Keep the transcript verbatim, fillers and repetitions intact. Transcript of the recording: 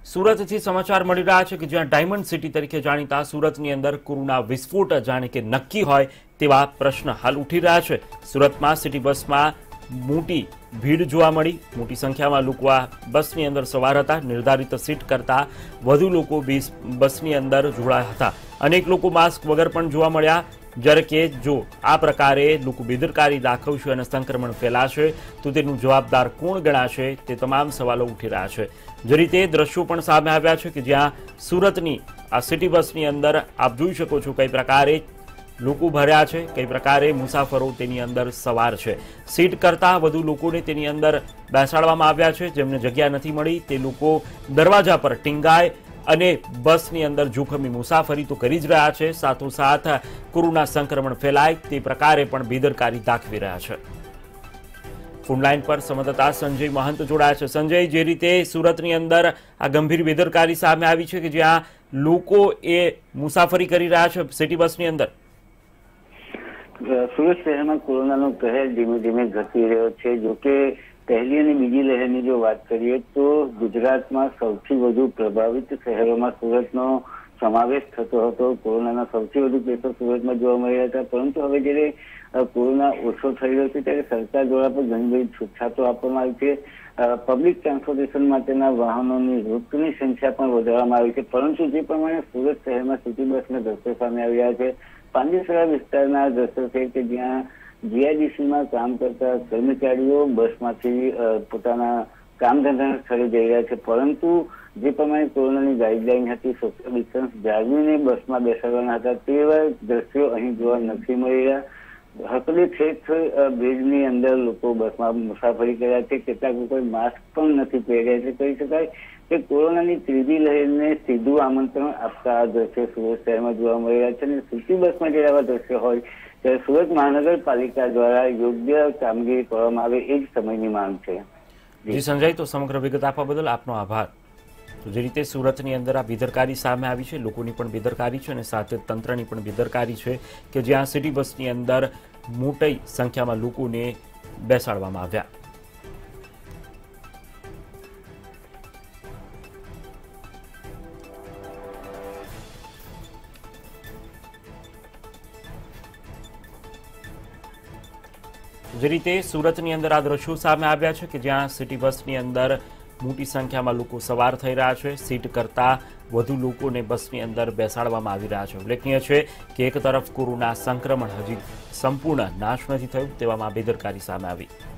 સુરતથી સમાચાર મળી રહ્યા છે કે જ્યાં ડાયમંડ સિટી તરીકે જાણીતા સુરતની અંદર કોરોના વિસ્ફોટ જાણે કે નક્કી હોય તેવા પ્રશ્ન હાલ ઉઠી રહ્યા છે। સુરતમાં સિટી બસમાં મોટી ભીડ જોવા મળી। મોટી સંખ્યામાં લોકો આ બસની અંદર સવાર હતા। નિર્ધારિત સીટ કરતા વધુ લોકો બસની અંદર જોડાયા હતા। અનેક લોકો માસ્ક વગર પણ જોવા મળ્યા। જ્યારે કે જો આ પ્રકારે લોકો બેદરકારી દાખવશે અને સંક્રમણ ફેલાશે તો તેનું જવાબદાર કોણ ગણાશે તે તમામ સવાલો ઉઠી રહ્યા છે। જે રીતે દ્રશ્યો પણ સામે આવ્યા છે કે જ્યાં સુરતની આ સિટી બસની અંદર આપ જોઈ શકો છો કઈ પ્રકારે લોકો ભર્યા છે, કઈ પ્રકારે મુસાફરો તેની અંદર સવાર છે। સીટ કરતાં વધુ લોકોને તેની અંદર બેસાડવામાં આવ્યા છે। જેમને જગ્યા નથી મળી તે લોકો દરવાજા પર ટીંગાય અને બસની અંદર જોખમી મુસાફરી તો કરી જ રહ્યા છે, સાથોસાથ કોરોના સંક્રમણ ફેલાય તે પ્રકારે પણ બેદરકારી દાખવી રહ્યા છે। ફોનલાઈન પર સંવાદદાતા સંજય મહંત જોડાયા છે। સંજય, જે રીતે સુરતની અંદર આ ગંભીર બેદરકારી સામે આવી છે કે જ્યાં લોકો એ મુસાફરી કરી રહ્યા છે સિટી બસની અંદર, સુરત શહેરમાં કોરોનાનો કહેર ધીમે ધીમે ઘટી રહ્યો છે। જોકે પહેલી અને બીજી લહેરની જો વાત કરીએ તો ગુજરાતમાં સૌથી વધુ પ્રભાવિત શહેરોમાં સુરતનો સમાવેશ થતો હતો। કોરોનાના સૌથી વધુ કેસો સુરતમાં જોવા મળ્યા હતા, પરંતુ હવે જ્યારે કોરોના ઓછો થઈ રહ્યો છે ત્યારે સરકાર દ્વારા પણ ઘણી બધી છૂટછાટો આપવામાં આવી છે। પબ્લિક ટ્રાન્સપોર્ટેશન માટેના વાહનોની રૂટની સંખ્યા પણ વધારવામાં આવી છે, પરંતુ જે પ્રમાણે સુરત શહેરમાં સિટી બસના દ્રશ્યો સામે આવ્યા છે, પાંડેસરા વિસ્તારના દ્રશ્યો છે કે જ્યાં જીઆઈડીસીમાં કામ કરતા કર્મચારીઓ બસમાંથી પોતાના કામ ધંધાના સ્થળે જઈ રહ્યા છે, પરંતુ જે પ્રમાણે કોરોનાની ગાઈડલાઈન હતી, સોશિયલ ડિસ્ટન્સ જાળવીને બસમાં બેસાડવાના હતા, તેવા દ્રશ્યો અહીં જોવા નથી મળી રહ્યા। હકલી ઠેક ભીડની અંદર લોકો બસમાં મુસાફરી કર્યા છે। કેટલાક લોકોએ માસ્ક પણ નથી પહેર્યા છે। કહી શકાય કે કોરોનાની ત્રીજી લહેરને સીધું આમંત્રણ આપતા આ દ્રશ્યો સુરત શહેરમાં જોવા મળી રહ્યા છે અને સિટી બસમાં જે આવા દ્રશ્યો હોય ત્યારે સુરત મહાનગરપાલિકા દ્વારા યોગ્ય કામગીરી કરવામાં આવે એ જ સમયની માંગ છે। જી સંજય, તો સમગ્ર વિગત આપવા બદલ આપનો આભાર। તો જે રીતે સુરતની અંદર આ બેદરકારી સામે આવી છે, લોકોની પણ બેદરકારી છે અને સાથે તંત્રની પણ બેદરકારી છે કે જ્યાં સિટી બસની અંદર મોટી સંખ્યામાં લોકોને બેસાડવામાં આવ્યા। જે રીતે સુરતની અંદર આ દ્રશ્યો સામે આવ્યા છે કે જ્યાં સિટી બસની અંદર મોટી સંખ્યામાં લોકો સવાર થઈ રહ્યા છે। સીટ કરતાં વધુ લોકોને બસની અંદર બેસાડવામાં આવી રહ્યા છે। ઉલ્લેખનીય છે કે એક તરફ કોરોના સંક્રમણ હજી સંપૂર્ણ નાશ નથી થયું, તેવામાં બેદરકારી સામે આવી।